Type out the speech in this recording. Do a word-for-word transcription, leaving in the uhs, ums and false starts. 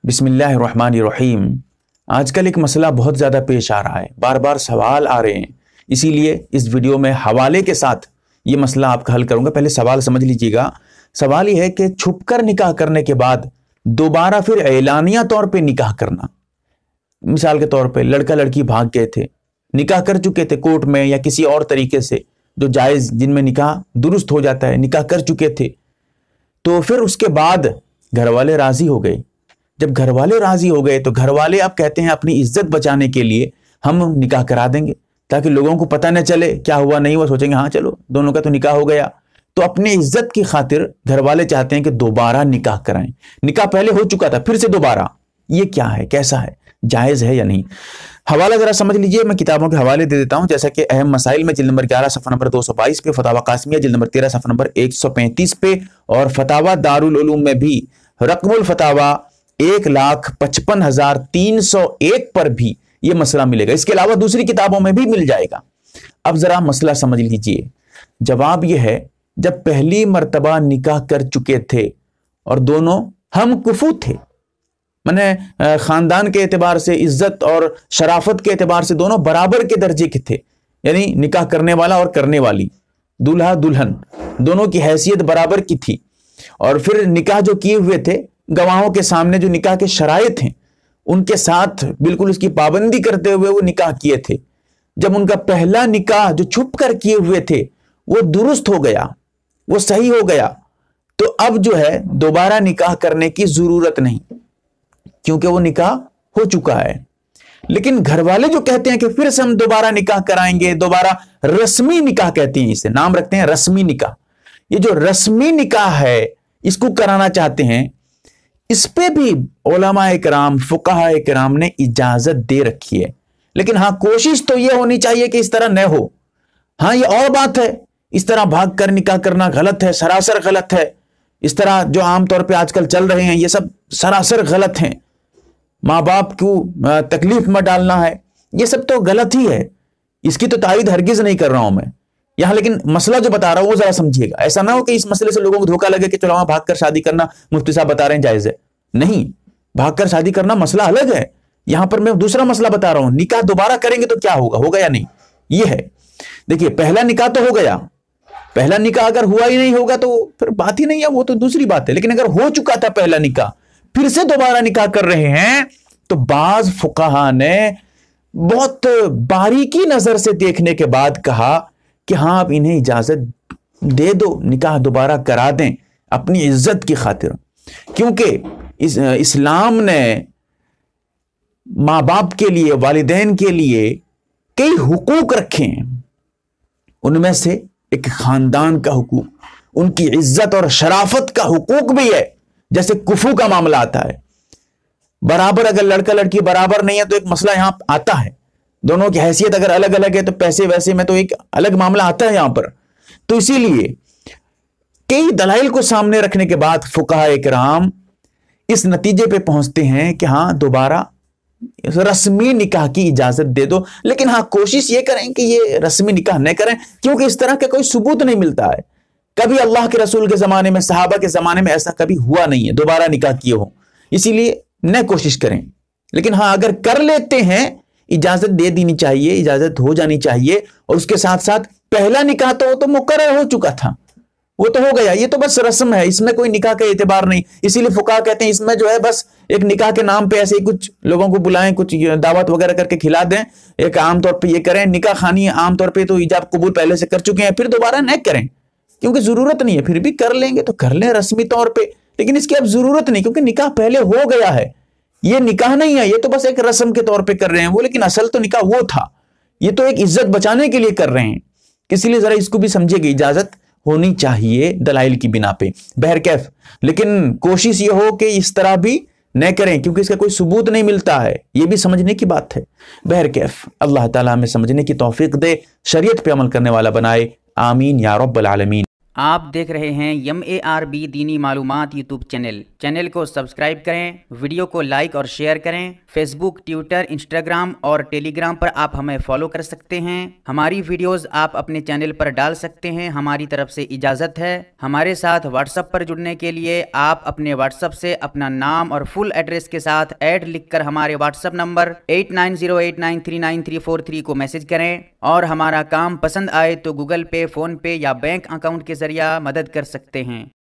بسم اللہ الرحمن الرحیم۔ آج کل ایک مسئلہ بہت زیادہ پیش آ رہا ہے، بار بار سوال آ رہے ہیں، اسی لیے اس ویڈیو میں حوالے کے ساتھ یہ مسئلہ آپ کا حل کروں گا۔ پہلے سوال سمجھ لیجیے گا۔ سوال یہ ہے کہ چھپ کر نکاح کرنے کے بعد دوبارہ پھر اعلانیہ طور پہ نکاح کرنا، مثال کے طور پہ لڑکا لڑکی بھاگ گئے تھے، نکاح کر چکے تھے کورٹ میں یا کسی اور طریقے سے جو جائز، جن میں نکاح درست ہو جاتا ہے، نکاح کر چکے تھے، تو پھر اس کے بعد گھر والے راضی ہو گئے۔ جب گھر والے راضی ہو گئے تو گھر والے اب کہتے ہیں اپنی عزت بچانے کے لیے ہم نکاح کرا دیں گے تاکہ لوگوں کو پتہ نہ چلے کیا ہوا نہیں ہوا، سوچیں گے ہاں چلو دونوں کا تو نکاح ہو گیا۔ تو اپنی عزت کی خاطر گھر والے چاہتے ہیں کہ دوبارہ نکاح کرائیں۔ نکاح پہلے ہو چکا تھا، پھر سے دوبارہ، یہ کیا ہے، کیسا ہے، جائز ہے یا نہیں؟ حوالہ ذرا سمجھ لیجئے، میں کتابوں کے حوالے دے دیتا ہوں، جیسا کہ اہم مسائل میں جلد نمبر گیارہ صفحہ نمبر دو سو بائیس پہ، فتاوی قاسمیہ جلد نمبر تیرہ صفحہ نمبر ایک سو پینتیس پہ، اور فتاوی دارالعلوم میں بھی رقم الفتاوی ایک لاکھ پچپن ہزار تین سو ایک پر بھی یہ مسئلہ ملے گا۔ اس کے علاوہ دوسری کتابوں میں بھی مل جائے گا۔ اب ذرا مسئلہ سمجھ لیجئے۔ جواب یہ ہے، جب پہلی مرتبہ نکاح کر چکے تھے اور دونوں ہم کفو تھے، منے خاندان کے اعتبار سے، عزت اور شرافت کے اعتبار سے دونوں برابر کے درجے کے تھے، یعنی نکاح کرنے والا اور کرنے والی، دولہا دلہن، دونوں کی حیثیت برابر کی تھی، اور پھر نکاح جو کیے ہوئے تھے گواہوں کے سامنے، جو نکاح کے شرائط ہیں ان کے ساتھ بالکل اس کی پابندی کرتے ہوئے وہ نکاح کیے تھے۔ جب ان کا پہلا نکاح جو چھپ کر کیے ہوئے تھے وہ درست ہو گیا، وہ صحیح ہو گیا، تو اب جو ہے دوبارہ نکاح کرنے کی ضرورت نہیں، کیونکہ وہ نکاح ہو چکا ہے۔ لیکن گھر والے جو کہتے ہیں کہ پھر سے ہم دوبارہ نکاح کرائیں گے، دوبارہ رسمی نکاح کہتے ہیں، اسے نام رکھتے ہیں رسمی نکاح۔ یہ جو رسمی نکاح ہے اس کو کرانا چاہتے ہیں، اس پہ بھی علماء کرام، فقہاء کرام نے اجازت دے رکھی ہے۔ لیکن ہاں کوشش تو یہ ہونی چاہیے کہ اس طرح نہ ہو۔ ہاں یہ اور بات ہے، اس طرح بھاگ کر نکاح کرنا غلط ہے، سراسر غلط ہے۔ اس طرح جو عام طور پہ آج کل چل رہے ہیں یہ سب سراسر غلط ہیں۔ ماں باپ کو تکلیف میں ڈالنا ہے، یہ سب تو غلط ہی ہے، اس کی تو تائید ہرگز نہیں کر رہا ہوں میں یہاں۔ لیکن مسئلہ جو بتا رہا ہوں وہ ذرا سمجھیے گا، ایسا نہ ہو کہ اس مسئلے سے لوگوں کو دھوکہ لگے کہ چلو وہاں بھاگ کر شادی کرنا مفتی صاحب بتا رہے ہیں جائز ہے۔ نہیں، بھاگ کر شادی کرنا مسئلہ الگ ہے، یہاں پر میں دوسرا مسئلہ بتا رہا ہوں۔ نکاح دوبارہ کریں گے تو کیا ہوگا، ہوگا یا نہیں، یہ ہے۔ دیکھیے پہلا نکاح تو ہو گیا، پہلا نکاح اگر ہوا ہی نہیں ہوگا تو پھر بات ہی نہیں ہے، وہ تو دوسری بات ہے۔ لیکن اگر ہو چکا تھا پہلا نکاح، پھر سے دوبارہ نکاح کر رہے ہیں، تو بعض فقہا نے بہت باریکی نظر سے دیکھنے کے بعد کہا کہ ہاں اب انہیں اجازت دے دو، نکاح دوبارہ کرا دیں اپنی عزت کی خاطر، کیونکہ اس اسلام نے ماں باپ کے لیے، والدین کے لیے کئی حقوق رکھے ہیں، ان میں سے ایک خاندان کا حقوق، ان کی عزت اور شرافت کا حقوق بھی ہے۔ جیسے کفو کا معاملہ آتا ہے، برابر اگر لڑکا لڑکی برابر نہیں ہے تو ایک مسئلہ یہاں آتا ہے، دونوں کی حیثیت اگر الگ الگ ہے تو پیسے ویسے میں تو ایک الگ معاملہ آتا ہے یہاں پر۔ تو اسی لیے کئی دلائل کو سامنے رکھنے کے بعد فقہاء کرام اس نتیجے پہ پہنچتے ہیں کہ ہاں دوبارہ رسمی نکاح کی اجازت دے دو، لیکن ہاں کوشش یہ کریں کہ یہ رسمی نکاح نہ کریں، کیونکہ اس طرح کا کوئی ثبوت نہیں ملتا ہے۔ کبھی اللہ کے رسول کے زمانے میں، صحابہ کے زمانے میں ایسا کبھی ہوا نہیں ہے دوبارہ نکاح کیے ہو، اسی لیے نہ کوشش کریں۔ لیکن ہاں اگر کر لیتے ہیں، اجازت دے دینی چاہیے، اجازت ہو جانی چاہیے، اور اس کے ساتھ ساتھ پہلا نکاح تو تو مقرر ہو چکا تھا، وہ تو ہو گیا، یہ تو بس رسم ہے، اس میں کوئی نکاح کا اعتبار نہیں۔ اسی لیے فقہاء کہتے ہیں اس میں جو ہے بس ایک نکاح کے نام پہ ایسے ہی کچھ لوگوں کو بلائیں، کچھ دعوت وغیرہ کر کے کھلا دیں، ایک عام طور پہ یہ کریں، نکاح خانی عام طور پہ تو ایجاب قبول پہلے سے کر چکے ہیں، پھر دوبارہ نہ کریں کیونکہ ضرورت نہیں ہے۔ پھر بھی کر لیں گے تو کر لیں رسمی طور پہ، لیکن اس کی اب ضرورت نہیں، کیونکہ نکاح پہلے ہو گیا ہے۔ یہ نکاح نہیں ہے، یہ تو بس ایک رسم کے طور پہ کر رہے ہیں وہ، لیکن اصل تو نکاح وہ تھا، یہ تو ایک عزت بچانے کے لیے کر رہے ہیں۔ اسی لیے ذرا اس کو بھی سمجھے گی، اجازت ہونی چاہیے دلائل کی بنا پہ، بہرکیف، لیکن کوشش یہ ہو کہ اس طرح بھی نہ کریں کیونکہ اس کا کوئی ثبوت نہیں ملتا ہے، یہ بھی سمجھنے کی بات ہے۔ بہرکیف اللہ تعالیٰ ہمیں سمجھنے کی توفیق دے، شریعت پہ عمل کرنے والا بنائے، آمین یا رب العالمین۔ آپ دیکھ رہے ہیں ایم اے آر بی دینی معلومات یوٹیوب چینل چینل کو سبسکرائب کریں، ویڈیو کو لائک اور شیئر کریں۔ فیس بک، ٹویٹر، انسٹاگرام اور ٹیلی گرام پر آپ ہمیں فالو کر سکتے ہیں۔ ہماری ویڈیوز آپ اپنے چینل پر ڈال سکتے ہیں۔ ہماری طرف سے اجازت ہے۔ ہمارے ساتھ واٹس ایپ پر جڑنے کے لیے آپ اپنے واٹس ایپ سے اپنا نام اور فل ایڈریس کے ساتھ ایڈ لکھ کر ہمارے WhatsApp number eight nine zero eight nine three nine three four three کو میسج کریں، اور ہمارا کام پسند آئے تو گوگل پے، فون پے یا بینک اکاؤنٹ کے ذریعہ مدد کر سکتے ہیں۔